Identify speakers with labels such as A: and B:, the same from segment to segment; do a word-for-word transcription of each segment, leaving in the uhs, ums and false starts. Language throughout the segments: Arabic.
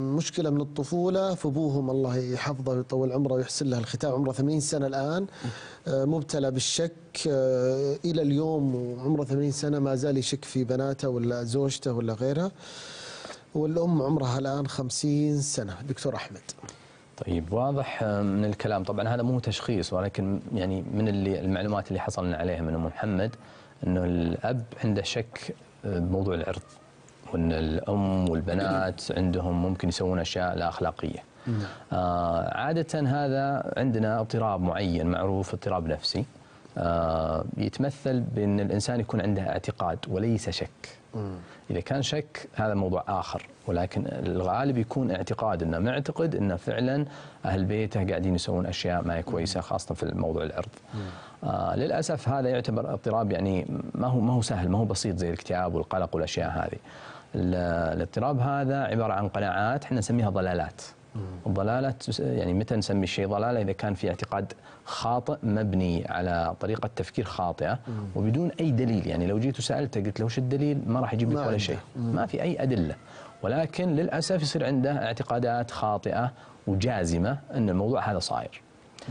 A: مشكلة من الطفولة، فابوهم الله يحفظه ويطول عمره ويحسن له الختام، عمره ثمانين سنة الآن، مبتلى بالشك إلى اليوم، وعمره ثمانين سنة ما زال يشك في بناته ولا زوجته ولا غيرها، والأم عمرها الآن خمسين سنة. دكتور أحمد.
B: طيب، واضح من الكلام، طبعا هذا مو تشخيص، ولكن يعني من اللي المعلومات اللي حصلنا عليها من أم محمد أنه الأب عنده شك بموضوع العرض، وأن الأم والبنات عندهم ممكن يسوون أشياء لا أخلاقية. آه عادة هذا عندنا اضطراب معين معروف، اضطراب نفسي، آه يتمثل بأن الإنسان يكون عنده اعتقاد وليس شك. مم. إذا كان شك هذا موضوع آخر، ولكن الغالب يكون اعتقاد، أنه معتقد أنه فعلا أهل بيته قاعدين يسوون أشياء ما هي كويسة، خاصة في الموضوع العرض. آه للأسف هذا يعتبر اضطراب، يعني ما هو ما هو سهل، ما هو بسيط زي الاكتئاب والقلق والأشياء هذه. الاضطراب هذا عبارة عن قناعات احنا نسميها ضلالات. الضلالة يعني متى نسمي الشيء ضلالة؟ إذا كان في اعتقاد خاطئ مبني على طريقة تفكير خاطئة وبدون أي دليل. يعني لو جيت وسألته قلت له وش الدليل، ما راح يجيب لك ولا شيء، ما في أي أدلة، ولكن للأسف يصير عنده اعتقادات خاطئة وجازمة أن الموضوع هذا صاير.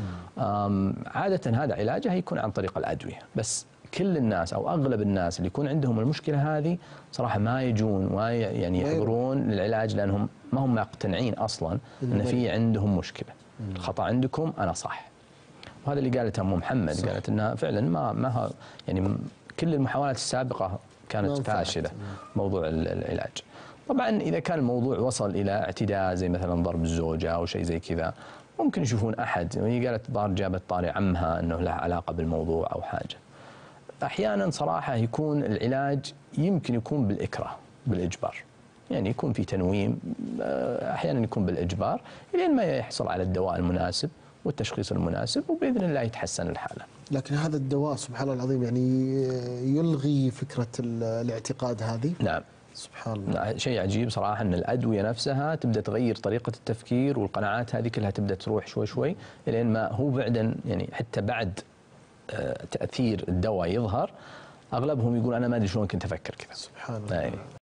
B: عادة هذا علاجه يكون عن طريق الأدوية، بس كل الناس أو أغلب الناس اللي يكون عندهم المشكلة هذه صراحة ما يجون وما يعني يحضرون للعلاج، لأنهم ما هم مقتنعين أصلا أن في عندهم مشكلة. الخطأ عندكم، أنا صح. وهذا اللي قالته أم محمد، صح. قالت أنها فعلا ما ما يعني كل المحاولات السابقة كانت فاشلة موضوع العلاج. طبعا إذا كان الموضوع وصل إلى اعتداء زي مثلا ضرب الزوجة أو شيء زي كذا، ممكن يشوفون أحد. وهي قالت ضار جابت طاري عمها أنه له علاقة بالموضوع أو حاجة. أحيانا صراحة يكون العلاج يمكن يكون بالإكراه، بالإجبار، يعني يكون في تنويم، أحيانا يكون بالإجبار لين ما يحصل على الدواء المناسب والتشخيص المناسب، وبإذن الله يتحسن الحالة.
A: لكن هذا الدواء سبحان الله العظيم يعني يلغي فكرة الاعتقاد هذه.
B: نعم
A: سبحان الله.
B: شيء عجيب صراحة أن الأدوية نفسها تبدأ تغير طريقة التفكير، والقناعات هذه كلها تبدأ تروح شوي شوي لين ما هو بعدا، يعني حتى بعد تأثير الدواء يظهر، أغلبهم يقول أنا ما أدري شلون كنت أفكر كذا.
A: سبحان الله.